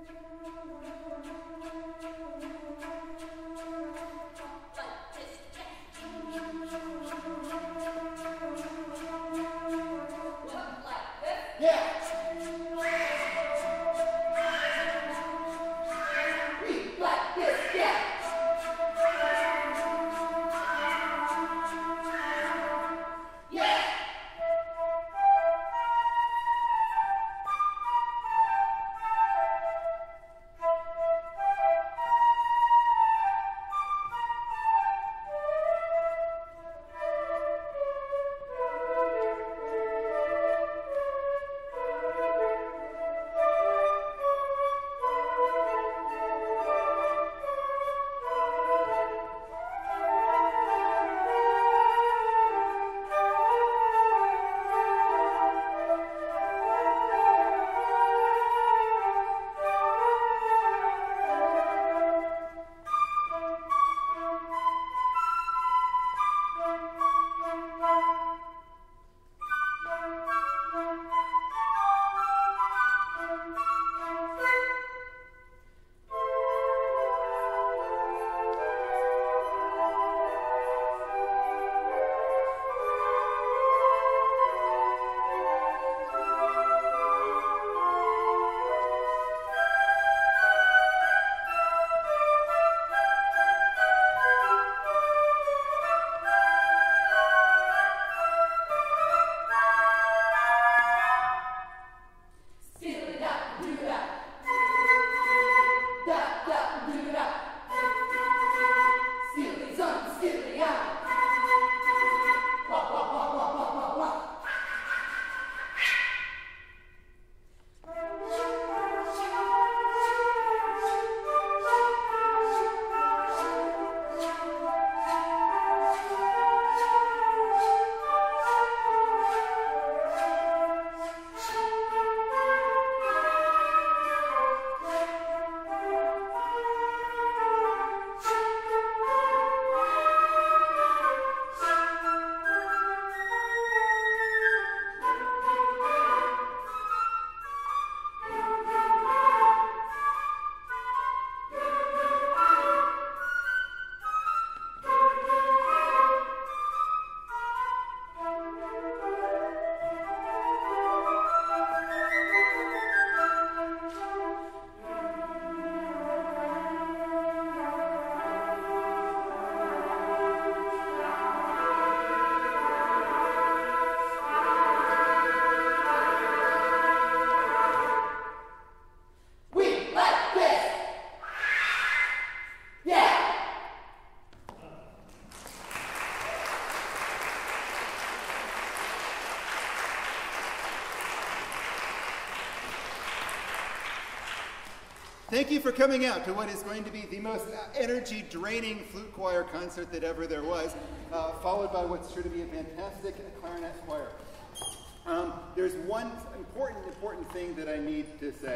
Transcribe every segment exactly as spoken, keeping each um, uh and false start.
Thank you for coming out to what is going to be the most energy-draining flute choir concert that ever there was, uh, followed by what's sure to be a fantastic clarinet choir. Um, there's one important, important thing that I need to say.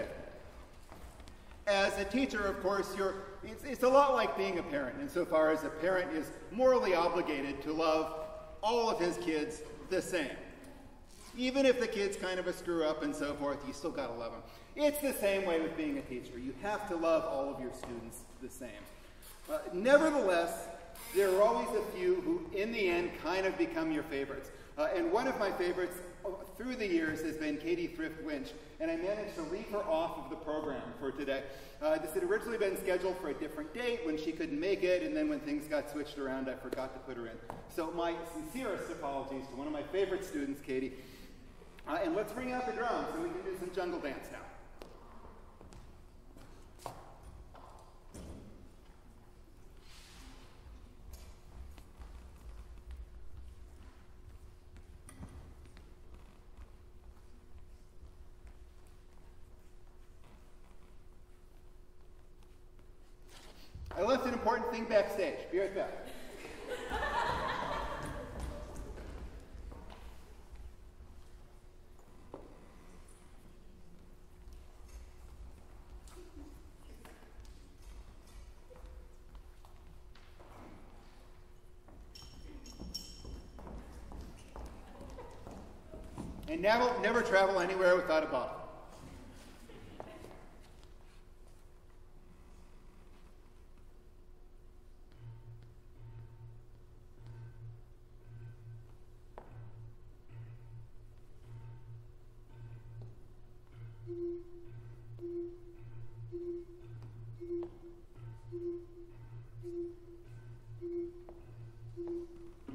As a teacher, of course, you're, it's, it's a lot like being a parent, insofar as a parent is morally obligated to love all of his kids the same. Even if the kid's kind of a screw-up and so forth, you still gotta love them. It's the same way with being a teacher. You have to love all of your students the same. Uh, nevertheless, there are always a few who, in the end, kind of become your favorites. Uh, and one of my favorites uh, through the years has been Katie Thrift-Winch, and I managed to leave her off of the program for today. Uh, this had originally been scheduled for a different date when she couldn't make it, and then when things got switched around, I forgot to put her in. So my sincerest apologies to one of my favorite students, Katie. Uh, and let's bring out the drums, and we can do some jungle dance now. I left an important thing backstage. Be right back. And never, never travel anywhere without a bottle.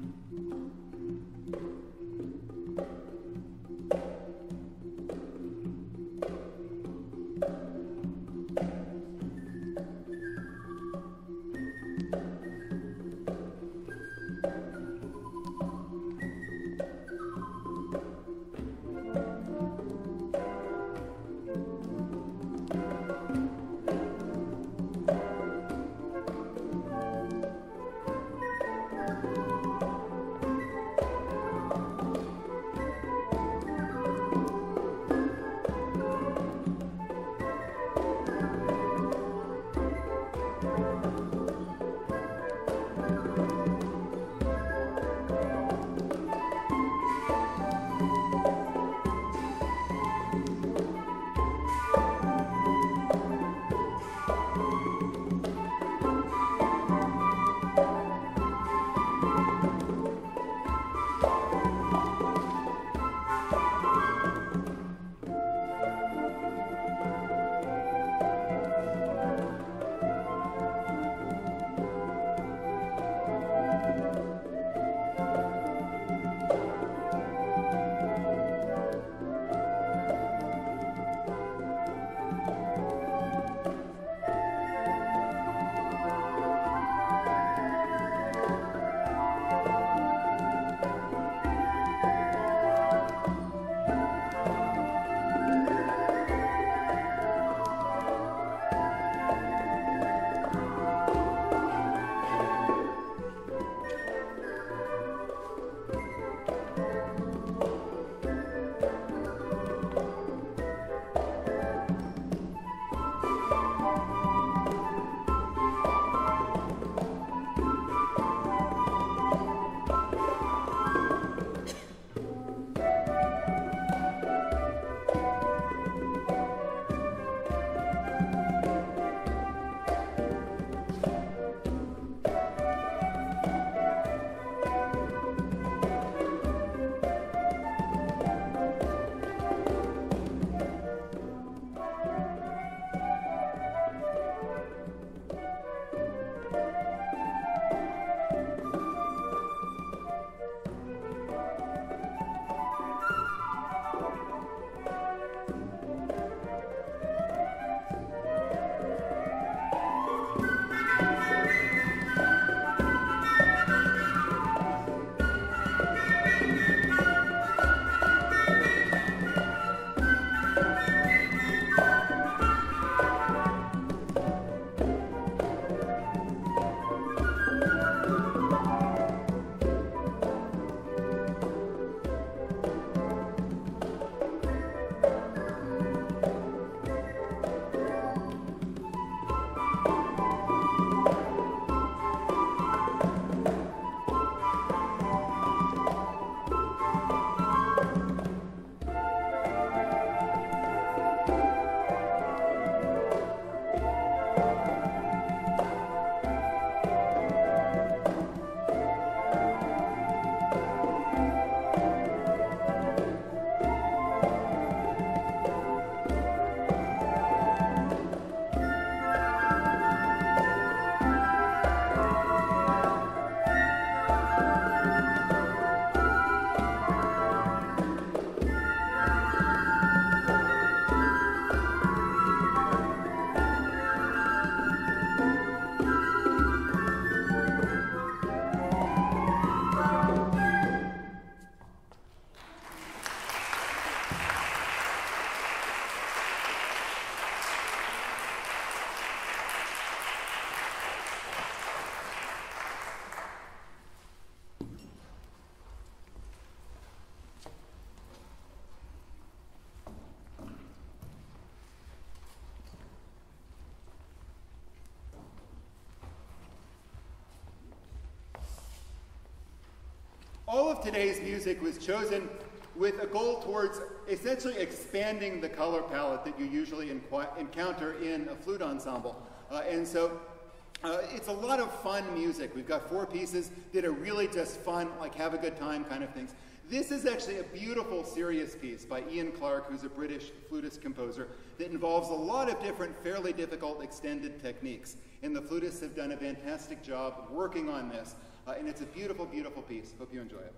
All of today's music was chosen with a goal towards essentially expanding the color palette that you usually encounter in a flute ensemble. Uh, and so uh, it's a lot of fun music. We've got four pieces that are really just fun, like have a good time kind of things. This is actually a beautiful, serious piece by Ian Clarke, who's a British flutist composer, that involves a lot of different, fairly difficult extended techniques. And the flutists have done a fantastic job working on this. Uh, and it's a beautiful, beautiful piece. Hope you enjoy it.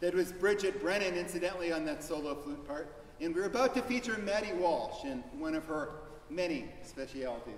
That was Bridget Brennan, incidentally, on that solo flute part. And we're about to feature Maddy Walsh in one of her many specialities.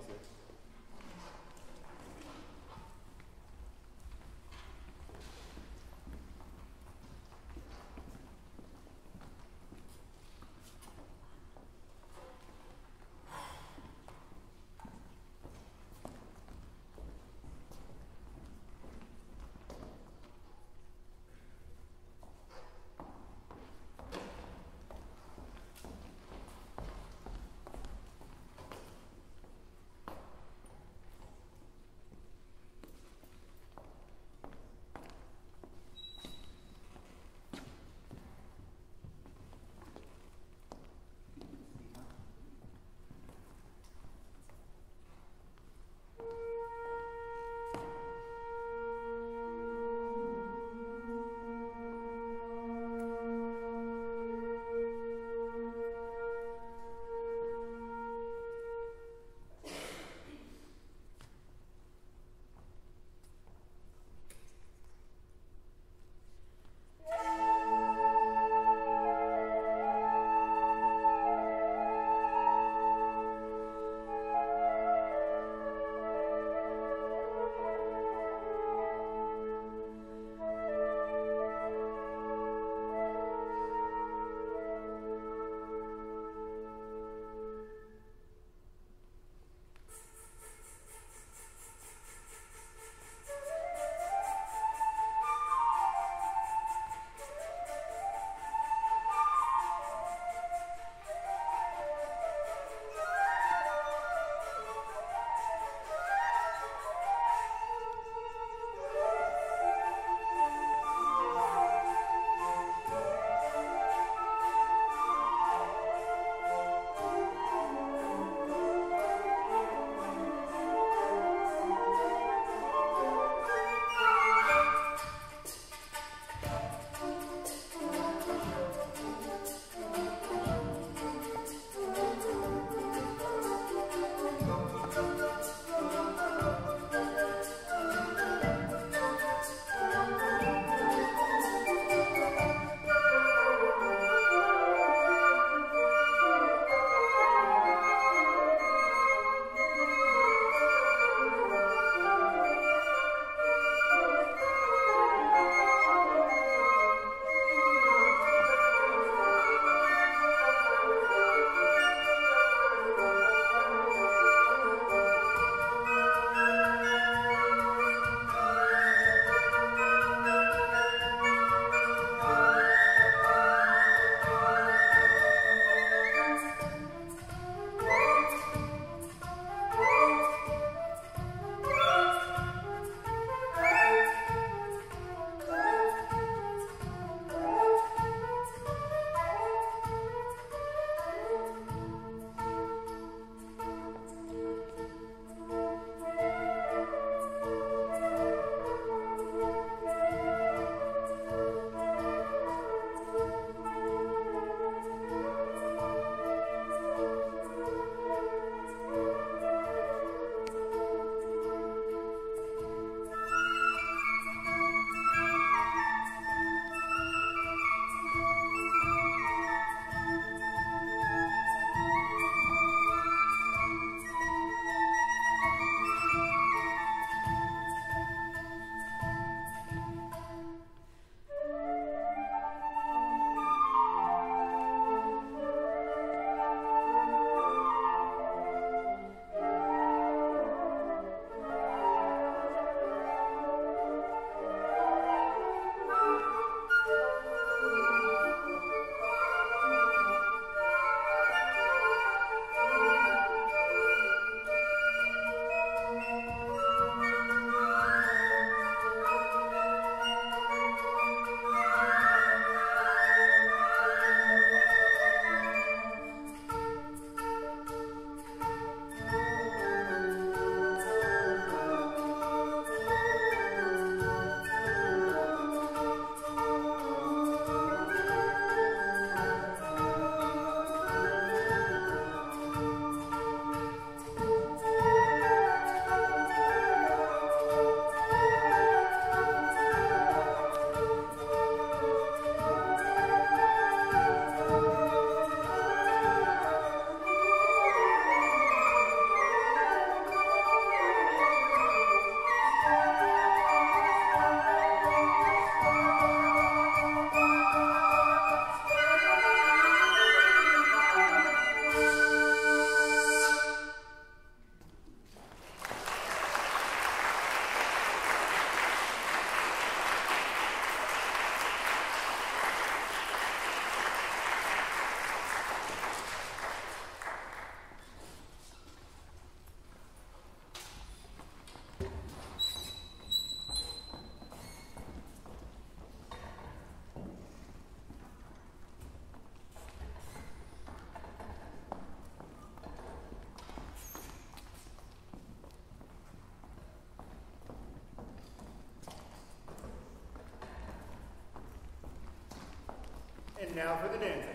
now for the dancing.